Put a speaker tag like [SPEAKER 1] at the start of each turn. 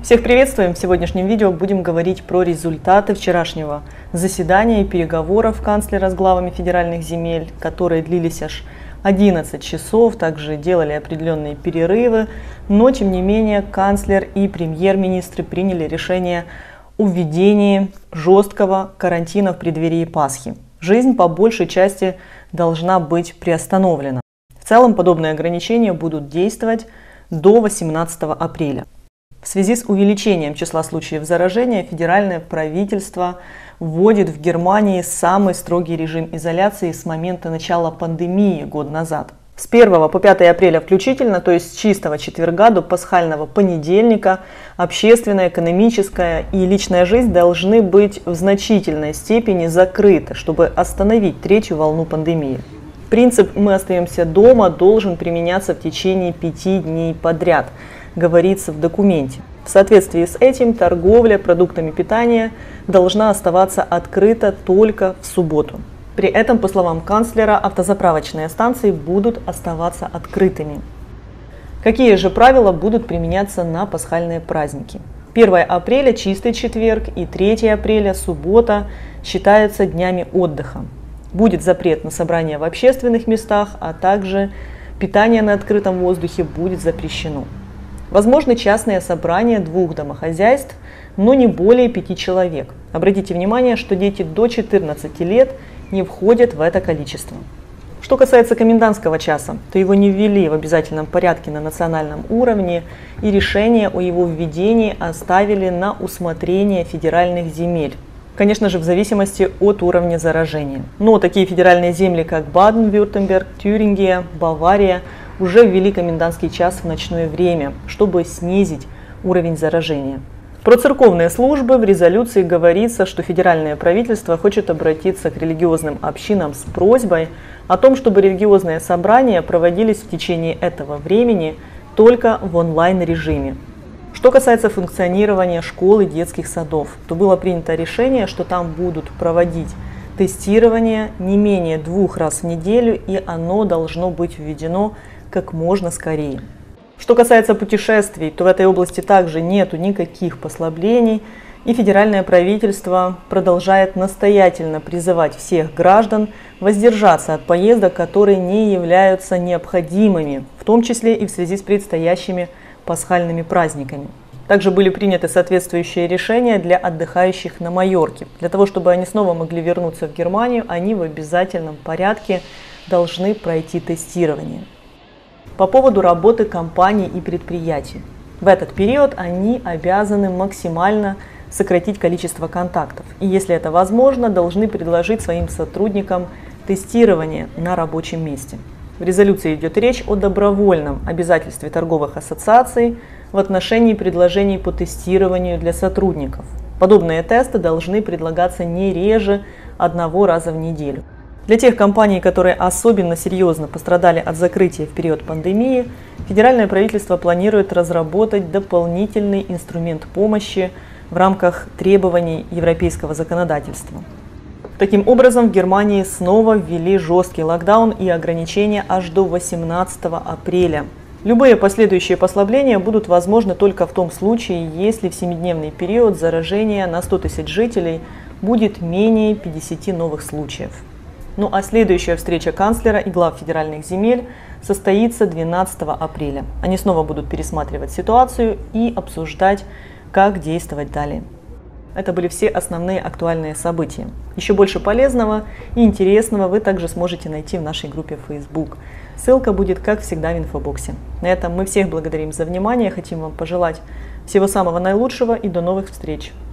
[SPEAKER 1] Всех приветствуем! В сегодняшнем видео будем говорить про результаты вчерашнего заседания и переговоров канцлера с главами федеральных земель, которые длились аж 11 часов, также делали определенные перерывы, но тем не менее канцлер и премьер-министры приняли решение о введении жесткого карантина в преддверии Пасхи. Жизнь по большей части должна быть приостановлена. В целом подобные ограничения будут действовать до 18 апреля. В связи с увеличением числа случаев заражения федеральное правительство вводит в Германии самый строгий режим изоляции с момента начала пандемии год назад. С 1 по 5 апреля включительно, то есть с чистого четверга до пасхального понедельника, общественная, экономическая и личная жизнь должны быть в значительной степени закрыты, чтобы остановить третью волну пандемии. Принцип «мы остаемся дома» должен применяться в течение 5 дней подряд, говорится в документе. В соответствии с этим торговля продуктами питания должна оставаться открыта только в субботу. При этом, по словам канцлера, автозаправочные станции будут оставаться открытыми. Какие же правила будут применяться на пасхальные праздники? 1 апреля – чистый четверг и 3 апреля – суббота считаются днями отдыха. Будет запрет на собрания в общественных местах, а также питание на открытом воздухе будет запрещено. Возможны частные собрания 2 домохозяйств, но не более 5 человек. Обратите внимание, что дети до 14 лет не входят в это количество. Что касается комендантского часа, то его не ввели в обязательном порядке на национальном уровне, и решение о его введении оставили на усмотрение федеральных земель. Конечно же, в зависимости от уровня заражения. Но такие федеральные земли, как Баден-Вюртемберг, Тюрингия, Бавария, уже ввели комендантский час в ночное время, чтобы снизить уровень заражения. Про церковные службы в резолюции говорится, что федеральное правительство хочет обратиться к религиозным общинам с просьбой о том, чтобы религиозные собрания проводились в течение этого времени только в онлайн-режиме. Что касается функционирования школ и детских садов, то было принято решение, что там будут проводить тестирование не менее 2 раз в неделю, и оно должно быть введено как можно скорее. Что касается путешествий, то в этой области также нету никаких послаблений, и федеральное правительство продолжает настоятельно призывать всех граждан воздержаться от поездок, которые не являются необходимыми, в том числе и в связи с предстоящими пасхальными праздниками. Также были приняты соответствующие решения для отдыхающих на Майорке. Для того, чтобы они снова могли вернуться в Германию, они в обязательном порядке должны пройти тестирование. По поводу работы компаний и предприятий. В этот период они обязаны максимально сократить количество контактов. И если это возможно, должны предложить своим сотрудникам тестирование на рабочем месте. В резолюции идет речь о добровольном обязательстве торговых ассоциаций в отношении предложений по тестированию для сотрудников. Подобные тесты должны предлагаться не реже 1 раза в неделю. Для тех компаний, которые особенно серьезно пострадали от закрытия в период пандемии, федеральное правительство планирует разработать дополнительный инструмент помощи в рамках требований европейского законодательства. Таким образом, в Германии снова ввели жесткий локдаун и ограничения аж до 18 апреля. Любые последующие послабления будут возможны только в том случае, если в 7-дневный период заражения на 100 тысяч жителей будет менее 50 новых случаев. Ну а следующая встреча канцлера и глав федеральных земель состоится 12 апреля. Они снова будут пересматривать ситуацию и обсуждать, как действовать далее. Это были все основные актуальные события. Еще больше полезного и интересного вы также сможете найти в нашей группе в Facebook. Ссылка будет, как всегда, в инфобоксе. На этом мы всех благодарим за внимание, хотим вам пожелать всего самого наилучшего и до новых встреч!